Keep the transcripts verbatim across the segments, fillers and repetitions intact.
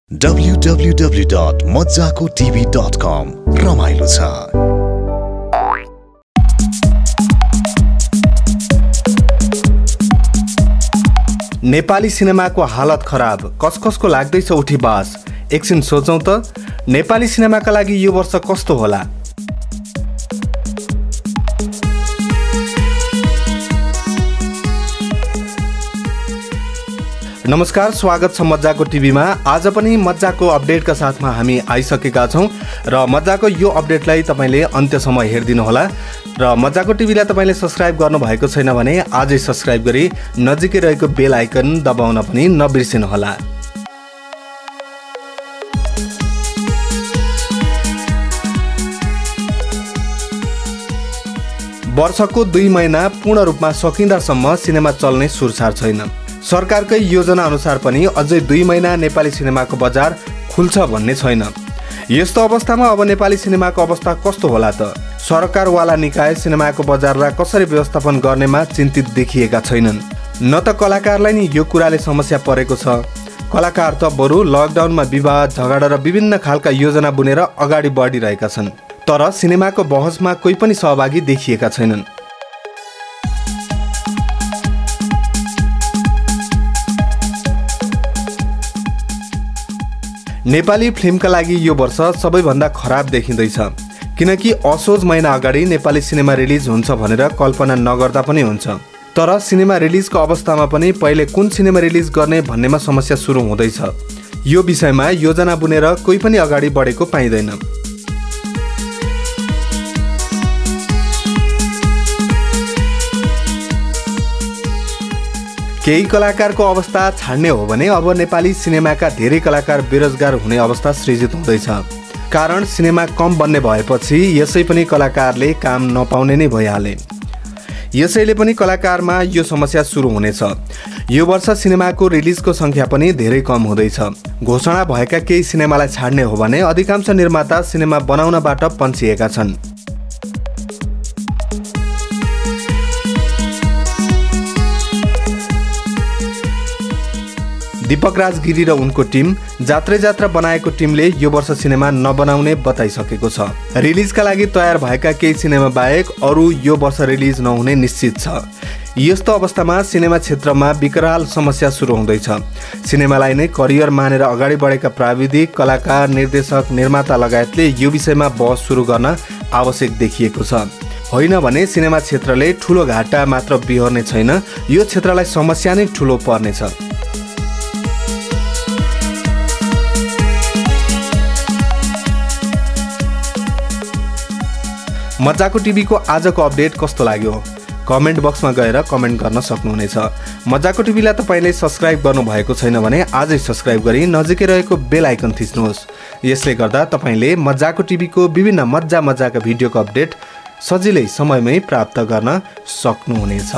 W W W dot मज्जाको TV dot com रमाइलो छ। नेपाली सिनेमाको हालत खराब, कसकसको लाग्दैछ उठी बास। एकछिन सोचौं त नेपाली सिनेमाका लागि यो वर्ष कस्तो होला। नमस्कार, स्वागत छ मज्जाको टिभीमा। आज पनि मज्जाको अपडेटका साथमा हामी आइसकेका छौं र मज्जाको यो अपडेटलाई तपाईले अन्त्यसम्म हेरिदिनु होला र मज्जाको टिभीलाई तपाईले सब्स्क्राइब गर्नु भएको छैन भने आजै सब्स्क्राइब गरी नजिकै रहेको बेल आइकन दबाउन पनि नबिर्सिनु होला। वर्षको दुई महिना पूर्ण रूपमा सकिँदासम्म सिनेमा चल्ने सुरसार छैन। सरकारकै योजना अनुसार पनि अझै दुई महिना नेपाली सिनेमाको बजार खुल्छ भन्ने छैन। यस्तो अवस्थामा अब नेपाली सिनेमाको अवस्था कस्तो होला त? सरकारवाला निकाय सिनेमाको बजारलाई कसरी व्यवस्थापन गर्नेमा चिन्तित देखिएका छैनन्। न त कलाकारलाई नि यो कुराले समस्या परेको छ। कलाकार त बरु लकडाउनमा विवाद, झगडा र विभिन्न खालका योजना बुनेर अगाडि बढिरहेका छन्, तर सिनेमाको बहसमा कोही पनि सहभागी देखिएका छैनन्। नेपाली फिल्मका लागि यो वर्ष सबैभन्दा खराब देखिँदैछ, किनकि असोज महिना अगाडि नेपाली सिनेमा रिलिज हुन्छ भनेर कल्पना नगर्दा पनि हुन्छ। तर सिनेमा रिलिजको अवस्थामा पनि पहिले कुन सिनेमा रिलिज गर्ने भन्नेमा समस्या सुरु हुँदैछ। यो विषयमा योजना बुनेर कोही पनि अगाडि बढेको पाइँदैन। केही कलाकारको अवस्था छाड्ने हो भने अब नेपाली सिनेमाका धेरै कलाकार बेरोजगार हुने अवस्था सृजित हुँदैछ। कारण सिनेमा कम बन्ने भएपछि यसै पनि कलाकारले काम नपाउने नै भइहाले। यसैले पनि कलाकारमा यो समस्या सुरु हुनेछ। यो वर्ष सिनेमाको रिलिजको संख्या पनि धेरै कम हुँदैछ। घोषणा भएका केही सिनेमालाई छाड्ने हो भने अधिकांश निर्माता सिनेमा बनाउनबाट पन्छिएका छन्। दीपक राज गिरी र उनको टिम, जात्रै जात्रा बनाएको टिमले यो वर्ष सिनेमा नबनाउने बताइसकेको छ। रिलिजका लागि तयार भएका केही सिनेमा बाहेक अरू यो वर्ष रिलिज नहुने निश्चित छ। यस्तो अवस्थामा सिनेमा क्षेत्रमा विकराल समस्या सुरु हुँदैछ। सिनेमालाई नै करियर मानेर अगाडि बढेका प्राविधिक, कलाकार, निर्देशक, निर्माता लगायतले यो विषयमा बहस सुरु गर्न आवश्यक देखिएको छ। होइन भने सिनेमा क्षेत्रले ठुलो घाटा मात्र बिहोर्ने छैन, यो क्षेत्रलाई समस्या नै ठुलो पर्नेछ। मज्जाको टिभीको आजको अपडेट कस्तो लाग्यो? कमेन्ट बक्समा गएर कमेन्ट गर्न सक्नुहुनेछ। मज्जाको टिभीलाई तपाईँले सब्स्क्राइब गर्नु भएको छैन भने आजै सब्स्क्राइब गरी नजिकै रहेको बेल आइकन थिच्नुहोस्। यसले गर्दा तपाईँले मज्जाको टिभीको विभिन्न मज्जा मज्जाका भिडियोको अपडेट सजिलै समयमै प्राप्त गर्न सक्नुहुनेछ।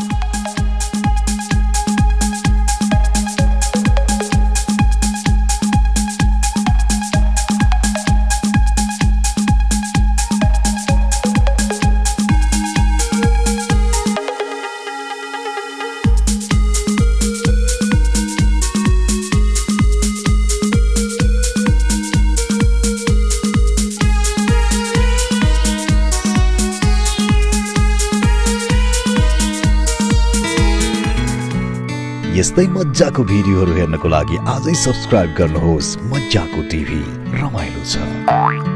यस्तै मज्जाको भिडियोहरू हेर्नको लागि आजै सब्स्क्राइब गर्नुहोस्। मज्जाको टिभी, रमाइलो छ।